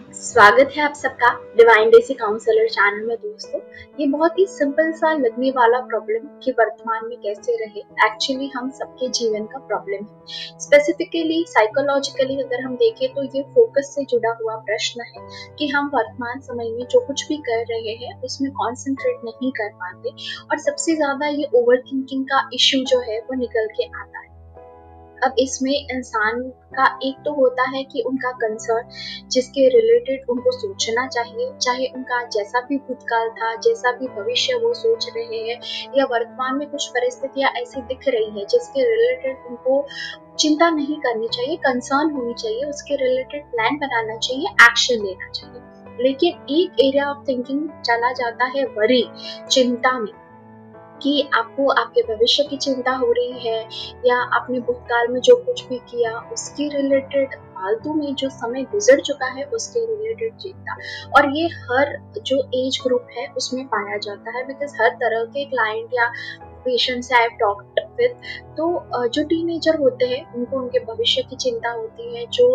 स्वागत है आप सबका डिवाइन डेसी काउंसलर चैनल में। दोस्तों, ये बहुत ही सिंपल सा लगने वाला प्रॉब्लम कि वर्तमान में कैसे रहे, एक्चुअली हम सबके जीवन का प्रॉब्लम है। स्पेसिफिकली साइकोलॉजिकली अगर हम देखें तो ये फोकस से जुड़ा हुआ प्रश्न है कि हम वर्तमान समय में जो कुछ भी कर रहे हैं उसमें कॉन्सेंट्रेट नहीं कर पाते और सबसे ज्यादा ये ओवर थिंकिंग का इश्यू जो है वो निकल के आता है। अब इसमें इंसान का एक तो होता है कि उनका कंसर्न जिसके रिलेटेड उनको सोचना चाहिए, चाहे उनका जैसा भी भूतकाल था, जैसा भी भविष्य वो सोच रहे हैं, या वर्तमान में कुछ परिस्थितियां ऐसी दिख रही है जिसके रिलेटेड उनको चिंता नहीं करनी चाहिए, कंसर्न होनी चाहिए, उसके रिलेटेड प्लान बनाना चाहिए, एक्शन लेना चाहिए। लेकिन एक एरिया ऑफ थिंकिंग चला जाता है वरी, चिंता में, कि आपको आपके भविष्य की चिंता हो रही है या आपने भूतकाल में जो कुछ भी किया उसके रिलेटेड, फालतू में जो समय गुजर चुका है उसके रिलेटेड चिंता। और ये हर जो एज ग्रुप है उसमें पाया जाता है, बिकॉज हर तरह के क्लाइंट या patients I have talked with, तो जो टीनेजर होते हैं उनको उनके भविष्य की चिंता होती है, जो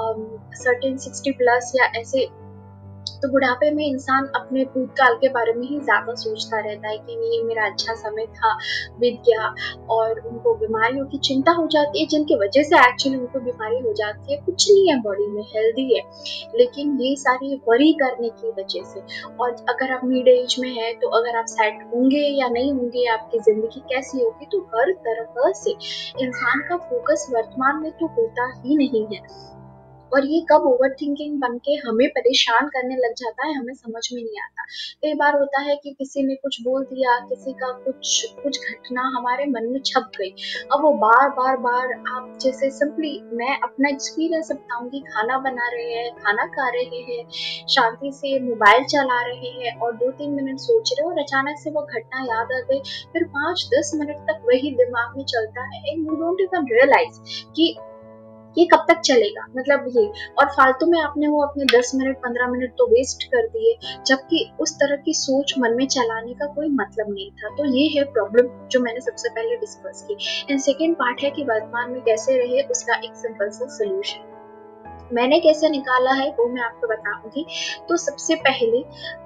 सर्टेन 60+ या ऐसे, तो बुढ़ापे में इंसान अपने भूतकाल के बारे में ही ज्यादा सोचता रहता है कि ये मेरा अच्छा समय था, बीत गया, और उनको बीमारियों की चिंता हो जाती है जिनकी वजह से एक्चुअली उनको बीमारी हो जाती है। कुछ नहीं है, बॉडी में हेल्दी है, लेकिन ये सारी वरी करने की वजह से। और अगर आप मिड एज में है तो अगर आप सेट होंगे या नहीं होंगे, आपकी जिंदगी कैसी होगी, तो हर तरह से इंसान का फोकस वर्तमान में तो होता ही नहीं है। और ये कब ओवर थिंकिंग बन के हमें परेशान करने लग जाता है हमें समझ में नहीं आता। कई बार होता है कि किसी ने कुछ बोल दिया, किसी का कुछ कुछ घटना हमारे मन में छप गई। अब वो बार बार बार, आप जैसे सिंपली मैं अपना एक्सपीरियंस बताऊंगी, खाना बना रहे हैं, खाना खा रहे हैं, शांति से मोबाइल चला रहे हैं और 2-3 मिनट सोच रहे हो और अचानक से वो घटना याद आ गई, फिर 5-10 मिनट तक वही दिमाग में चलता है and you don't even realise कि ये कब तक चलेगा, मतलब ये। और फालतू में आपने वो अपने 10 मिनट 15 मिनट तो वेस्ट कर दिए, जबकि उस तरह की सोच मन में चलाने का कोई मतलब नहीं था। तो ये है प्रॉब्लम जो मैंने सबसे पहले डिस्कस की। एंड सेकेंड पार्ट है कि वर्तमान में कैसे रहे, उसका एक सिंपल सा सोल्यूशन मैंने कैसे निकाला है वो मैं आपको बताऊंगी। तो सबसे पहले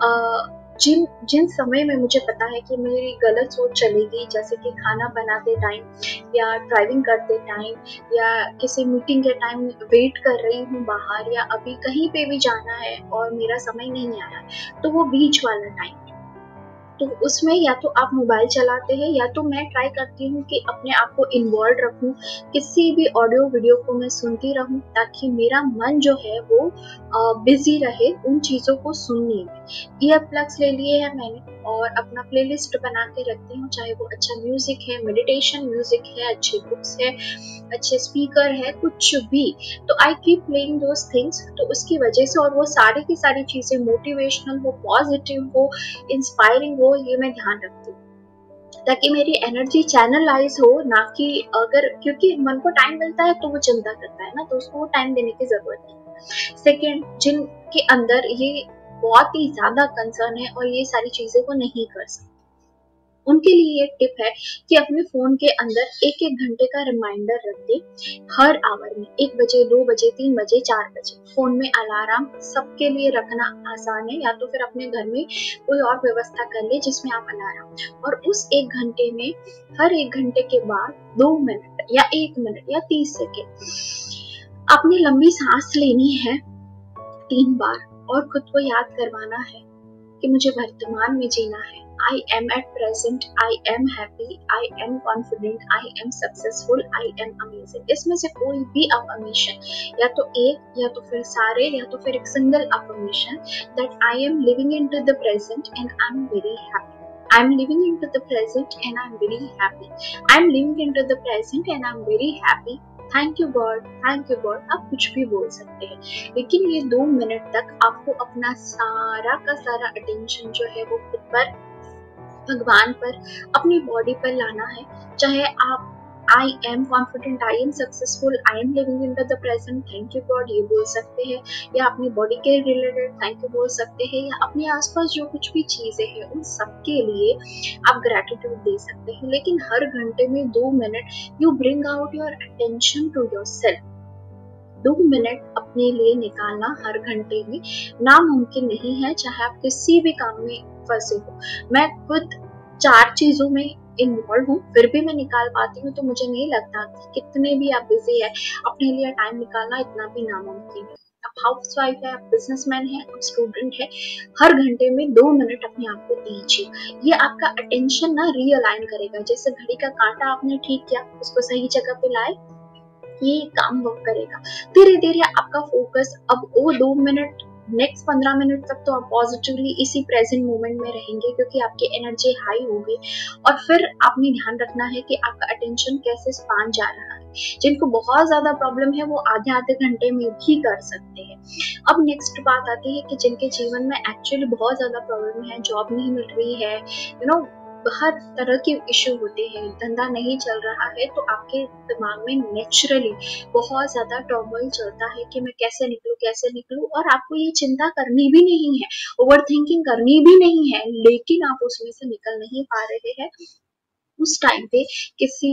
जिन जिन समय में मुझे पता है कि मेरी गलत सोच चलेगी, जैसे कि खाना बनाते टाइम या ड्राइविंग करते टाइम या किसी मीटिंग के टाइम वेट कर रही हूँ बाहर, या अभी कहीं पे भी जाना है और मेरा समय नहीं आया, तो वो बीच वाला टाइम, तो उसमें या तो आप मोबाइल चलाते हैं या तो मैं ट्राई करती हूँ कि अपने आप को इन्वॉल्व रखूँ, किसी भी ऑडियो वीडियो को मैं सुनती रहूँ ताकि मेरा मन जो है वो बिजी रहे उन चीज़ों को सुनने में। ईयर प्लग्स ले लिए हैं मैंने और अपना प्लेलिस्ट बना के रखती हूँ, चाहे वो अच्छा म्यूजिक है, मेडिटेशन म्यूजिक है, अच्छी बुक्स है, अच्छे स्पीकर है, कुछ भी, तो I keep playing those things. तो उसकी वजह से, और वो सारी की सारी चीजें मोटिवेशनल हो, पॉजिटिव हो, इंस्पायरिंग हो, ये मैं ध्यान रखती हूँ ताकि मेरी एनर्जी चैनलाइज हो, ना कि अगर, क्योंकि मन को टाइम मिलता है तो वो चिंता करता है ना, तो उसको वो टाइम देने की जरूरत नहीं। सेकेंड, जिनके अंदर ये बहुत ही ज्यादा कंसर्न है और ये सारी चीजें वो नहीं कर सकते, उनके लिए एक टिप है कि अपने फोन के अंदर 1-1 घंटे का रिमाइंडर रख दे, हर आवर में 1 बजे, 2 बजे, 3 बजे, 4 बजे। फोन में अलार्म सबके लिए रखना आसान है, या तो फिर अपने घर में कोई और व्यवस्था कर ले जिसमें आप अलार्म, और उस 1 घंटे में हर 1 घंटे के बाद 2 मिनट या 1 मिनट या 30 सेकेंड अपनी लंबी सांस लेनी है 3 बार, और खुद को याद करवाना है कि मुझे वर्तमान में जीना है। I am at present, I am happy, I am confident, I am successful, I am amazing। इसमें से कोई भी अफर्मेशन, या तो एक, या तो फिर सारे, या तो फिर एक single affirmation, that I am living into the present and I'm very happy। I'm living into the present and I'm very happy। I'm living into the present and I'm very happy। Thank you God, thank you God, आप कुछ भी बोल सकते हैं, लेकिन ये 2 minute तक आपको अपना सारा का सारा अटेंशन जो है वो खुद पर, भगवान पर, अपनी बॉडी पर लाना है। चाहे आप I am confident, I am successful, I am living in the present, thank you God, ये बोल सकते हैं, या अपनी बॉडी के रिलेटेड थैंक यू बोल सकते हैं, या अपने आसपास जो कुछ भी चीजें हैं उन सब के लिए आप ग्रेटिट्यूड दे सकते हैं। लेकिन हर घंटे में 2 minute you bring out your attention to yourself, 2 minute अपने लिए निकालना हर घंटे में नामुमकिन नहीं है, चाहे आप किसी भी काम में फंसे हो। मैं खुद 4 चीजों में इन्वॉल्व हूँ, फिर भी मैं निकाल पाती हूँ, तो मुझे नहीं लगता कि कितने भी आप बिजी है, अपने लिए टाइम निकालना इतना भी नामुमकिन है। आप हाउस वाइफ है, आप बिजनेसमैन है, आप स्टूडेंट है, हर घंटे में 2 मिनट अपने आप को दीजिए। ये आपका अटेंशन ना रीअलाइन करेगा। जैसे घड़ी का कांटा आपने ठीक किया, उसको सही जगह पे लाए, ये काम वर्क करेगा। धीरे धीरे आपका फोकस अब वो 2 मिनट, नेक्स्ट 15 मिनट तक तो आप पॉजिटिवली इसी प्रेजेंट मोमेंट में रहेंगे, क्योंकि आपकी एनर्जी हाई होगी। और फिर आपने ध्यान रखना है कि आपका अटेंशन कैसे स्पान जा रहा है। जिनको बहुत ज्यादा प्रॉब्लम है वो आधे आधे घंटे में भी कर सकते हैं। अब नेक्स्ट बात आती है कि जिनके जीवन में एक्चुअली बहुत ज्यादा प्रॉब्लम है, जॉब नहीं मिल रही है, हर तरह के इश्यू होते हैं, धंधा नहीं चल रहा है, तो आपके दिमाग में नेचुरली बहुत ज्यादा टर्मोइल चलता है कि मैं कैसे निकलूं, और आपको ये चिंता करनी भी नहीं है, ओवर थिंकिंग करनी भी नहीं है, लेकिन आप उसमें से निकल नहीं पा रहे हैं। उस टाइम पे किसी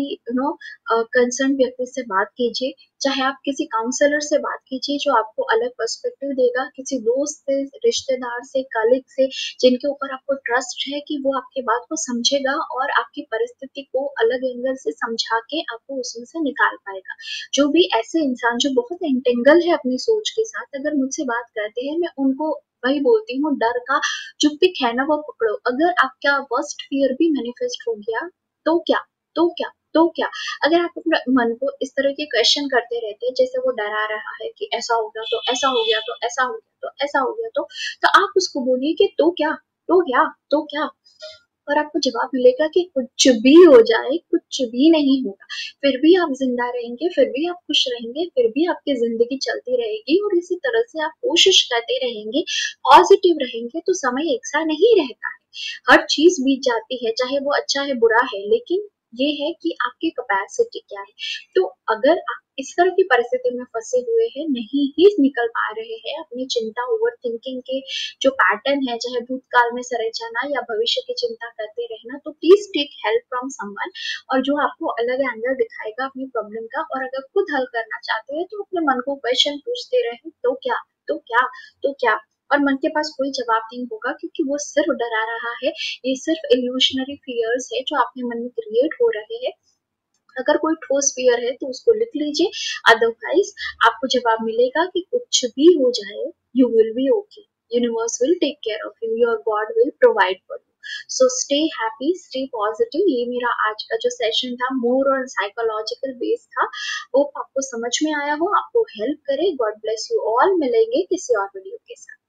कंसर्न व्यक्ति से बात कीजिए, चाहे आप किसी काउंसलर से बात कीजिए जो आपको अलग पर्सपेक्टिव देगा, किसी दोस्त से, रिश्तेदार से, कलीग से, जिनके ऊपर आपको ट्रस्ट है कि वो आपकी बात को समझेगा और आपकी परिस्थिति को अलग एंगल से समझा के आपको उसमें से निकाल पाएगा। जो भी ऐसे इंसान जो बहुत एंटेंगल है अपनी सोच के साथ, अगर मुझसे बात करते हैं, मैं उनको वही बोलती हूँ, डर का जो पिक है ना वो पकड़ो। अगर आपका वर्स्ट फियर भी मैनिफेस्ट हो गया तो क्या, तो क्या, तो क्या। अगर आप अपने मन को इस तरह के क्वेश्चन करते रहते हैं, जैसे वो डरा रहा है कि ऐसा हो गया तो ऐसा हो गया, तो ऐसा हो गया तो ऐसा हो गया, तो आप उसको बोलिए कि तो क्या, तो क्या, तो क्या। और आपको जवाब मिलेगा कि कुछ भी हो जाए, कुछ भी नहीं होगा, फिर भी आप जिंदा रहेंगे, फिर भी आप खुश रहेंगे, फिर भी आपकी जिंदगी चलती रहेगी, और इसी तरह से आप कोशिश करते रहेंगे, पॉजिटिव रहेंगे, तो समय एक सा नहीं रहता है। हर चीज बीत जाती है, चाहे वो अच्छा है बुरा है, लेकिन ये है कि आपकी कैपेसिटी क्या है। तो अगर आप इस तरह की परिस्थिति में फंसे हुए हैं, नहीं ही निकल पा रहे हैं, अपनी चिंता, ओवर थिंकिंग के जो पैटर्न है, चाहे भूतकाल में सरे जाना या भविष्य की चिंता करते रहना, तो please take help from someone, और जो आपको अलग एंगल दिखाएगा अपनी प्रॉब्लम का। और अगर खुद हल करना चाहते हैं तो अपने मन को क्वेश्चन पूछते रहे, तो क्या, तो क्या, तो क्या। और मन के पास कोई जवाब नहीं होगा, क्योंकि वो सिर्फ डरा रहा है। ये सिर्फ इल्यूशनरी फियर्स है जो आपके मन में क्रिएट हो रहे हैं। अगर कोई ठोस फियर है तो उसको लिख लीजिए, अदरवाइज आपको जवाब मिलेगा कि कुछ भी हो जाए, you will be okay, universe will take care of you, your God will provide for you. So stay happy, stay positive. ये मेरा आज का जो सेशन था मोर और साइकोलॉजिकल बेस था। होप आपको समझ में आया हो, आपको हेल्प करे। God bless you all. मिलेंगे किसी और वीडियो के साथ।